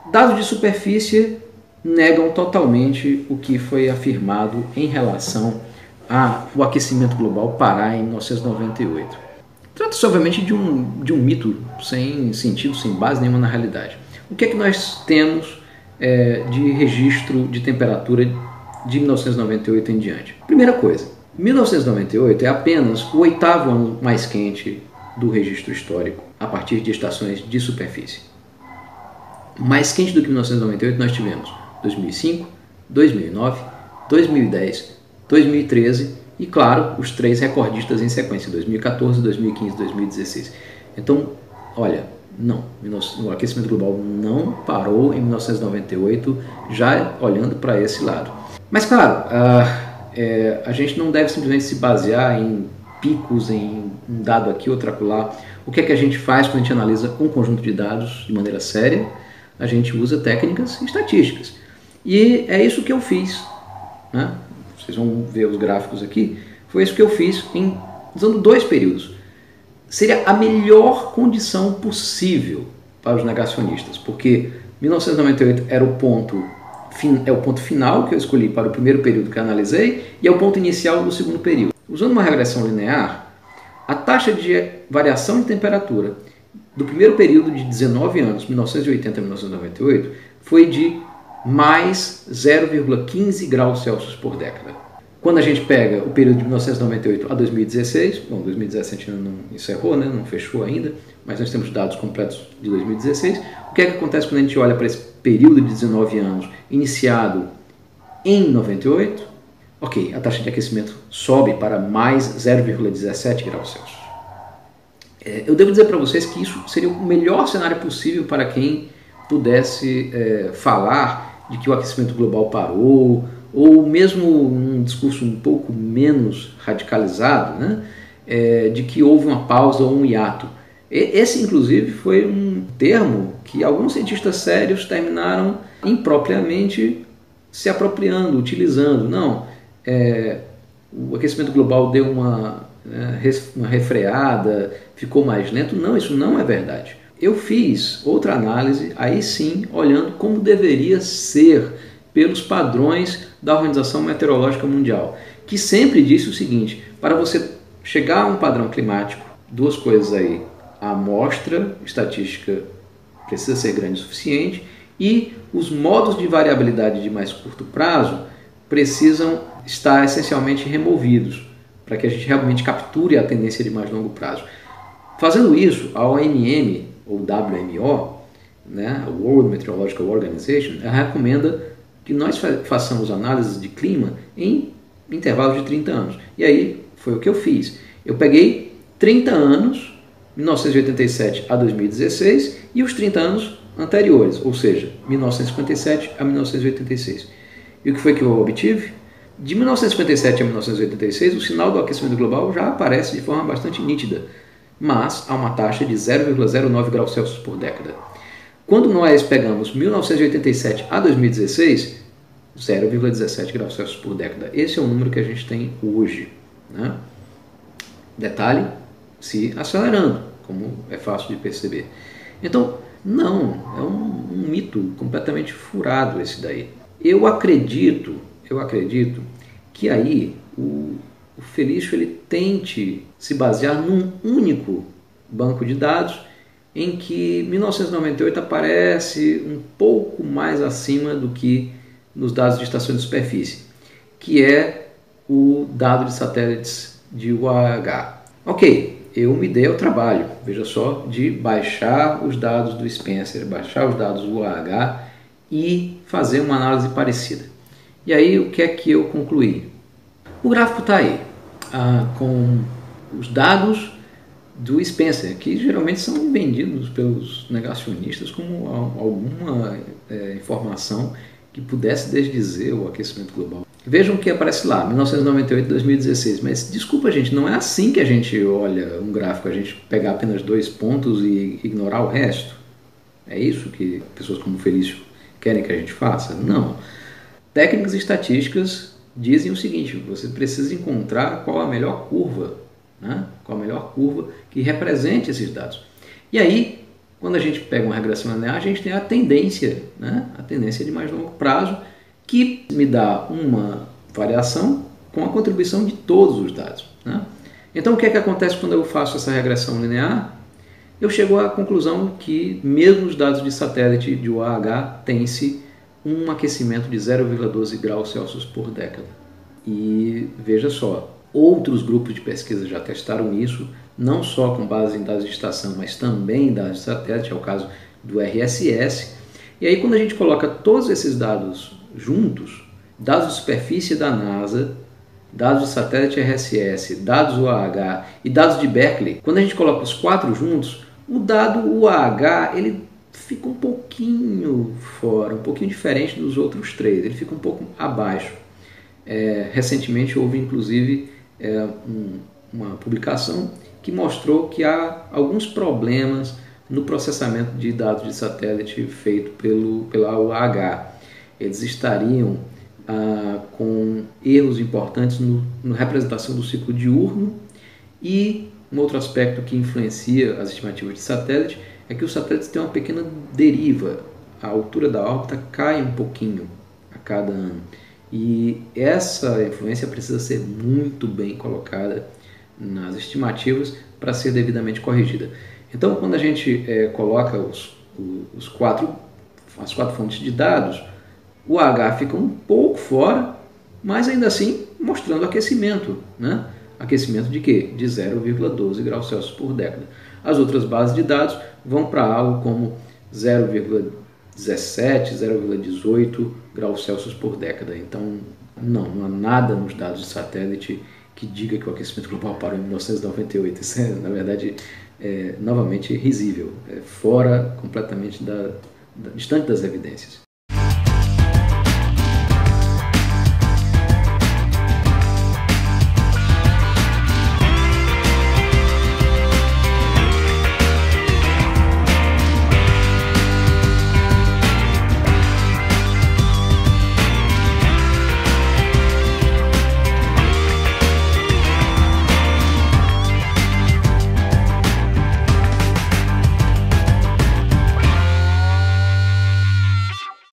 Dados de superfície negam totalmente o que foi afirmado em relação ao aquecimento global parar em 1998. Trata-se, obviamente, de um mito sem sentido, sem base nenhuma na realidade. O que é que nós temos de registro de temperatura de 1998 em diante? Primeira coisa, 1998 é apenas o 8º ano mais quente do registro histórico a partir de estações de superfície. Mais quente do que 1998 nós tivemos 2005, 2009, 2010, 2013 e, claro, os 3 recordistas em sequência, 2014, 2015 e 2016. Então, olha, não, o aquecimento global não parou em 1998, já olhando para esse lado. Mas, claro, a gente não deve simplesmente se basear em picos, em um dado aqui, outro acolá. O que é que a gente faz quando a gente analisa um conjunto de dados de maneira séria? A gente usa técnicas estatísticas. E é isso que eu fiz, né? Vocês vão ver os gráficos aqui. Foi isso que eu fiz usando 2 períodos. Seria a melhor condição possível para os negacionistas, porque 1998 era o ponto final que eu escolhi para o primeiro período que eu analisei e é o ponto inicial do segundo período. Usando uma regressão linear, a taxa de variação de temperatura do primeiro período de 19 anos, 1980 a 1998, foi de mais 0,15 graus Celsius por década. Quando a gente pega o período de 1998 a 2016, bom, 2017 ainda não encerrou, né, não fechou ainda, mas nós temos dados completos de 2016, o que é que acontece quando a gente olha para esse período de 19 anos iniciado em 98? Ok, a taxa de aquecimento sobe para mais 0,17 graus Celsius. Eu devo dizer para vocês que isso seria o melhor cenário possível para quem pudesse falar de que o aquecimento global parou, ou mesmo um discurso um pouco menos radicalizado, né, de que houve uma pausa ou um hiato. Esse, inclusive, foi um termo que alguns cientistas sérios terminaram impropriamente se apropriando, utilizando. Não, o aquecimento global deu uma refreada, ficou mais lento. Não, isso não é verdade. Eu fiz outra análise, aí sim, olhando como deveria ser pelos padrões da Organização Meteorológica Mundial, que sempre disse o seguinte: para você chegar a um padrão climático, 2 coisas aí, a amostra estatística precisa ser grande o suficiente e os modos de variabilidade de mais curto prazo precisam estar essencialmente removidos, para que a gente realmente capture a tendência de mais longo prazo. Fazendo isso, a OMM, ou WMO, né, a World Meteorological Organization, ela recomenda que nós façamos análises de clima em intervalos de 30 anos. E aí foi o que eu fiz. Eu peguei 30 anos, 1987 a 2016, e os 30 anos anteriores, ou seja, 1957 a 1986. E o que foi que eu obtive? De 1957 a 1986, o sinal do aquecimento global já aparece de forma bastante nítida, mas a uma taxa de 0,09 graus Celsius por década. Quando nós pegamos 1987 a 2016, 0,17 graus Celsius por década. Esse é o número que a gente tem hoje, né? Detalhe, se acelerando, como é fácil de perceber. Então, não, é um mito completamente furado esse daí. Eu acredito que aí o Felício ele tente se basear num único banco de dados em que 1998 aparece um pouco mais acima do que nos dados de estação de superfície, que é o dado de satélites de UAH. Ok, eu me dei ao trabalho, veja só, de baixar os dados do Spencer, baixar os dados do UAH e fazer uma análise parecida. E aí o que é que eu concluí? O gráfico está aí, com os dados do Spencer, que geralmente são vendidos pelos negacionistas como alguma informação que pudesse desdizer o aquecimento global. Vejam o que aparece lá, 1998 2016, mas desculpa gente, não é assim que a gente olha um gráfico, a gente pegar apenas 2 pontos e ignorar o resto. É isso que pessoas como o Felício querem que a gente faça? Não. Técnicas estatísticas dizem o seguinte: você precisa encontrar qual a melhor curva, né? Qual a melhor curva que represente esses dados. E aí Quando a gente pega uma regressão linear, a gente tem a tendência, né? A tendência de mais longo prazo, que me dá uma variação com a contribuição de todos os dados, né? Então, o que é que acontece quando eu faço essa regressão linear? Eu chego à conclusão que, mesmo os dados de satélite de UAH, tem-se um aquecimento de 0,12 graus Celsius por década. E veja só, outros grupos de pesquisa já testaram isso, não só com base em dados de estação, mas também em dados de satélite, é o caso do RSS. E aí, quando a gente coloca todos esses dados juntos, dados de superfície da NASA, dados de satélite RSS, dados UAH e dados de Berkeley, quando a gente coloca os 4 juntos, o dado UAH ele fica um pouquinho fora, um pouquinho diferente dos outros 3, ele fica um pouco abaixo. Recentemente houve inclusive uma publicação que mostrou que há alguns problemas no processamento de dados de satélite feito pela UAH. Eles estariam com erros importantes na representação do ciclo diurno, e um outro aspecto que influencia as estimativas de satélite é que os satélites têm uma pequena deriva, a altura da órbita cai um pouquinho a cada ano, e essa influência precisa ser muito bem colocada nas estimativas para ser devidamente corrigida. Então, quando a gente coloca as quatro fontes de dados, o H fica um pouco fora, mas ainda assim mostrando aquecimento, né? Aquecimento de quê? De 0,12 graus Celsius por década. As outras bases de dados vão para algo como 0,17, 0,18 graus Celsius por década. Então, não há nada nos dados de satélite que diga que o aquecimento global parou em 1998. Isso é, na verdade, novamente risível, fora completamente distante das evidências.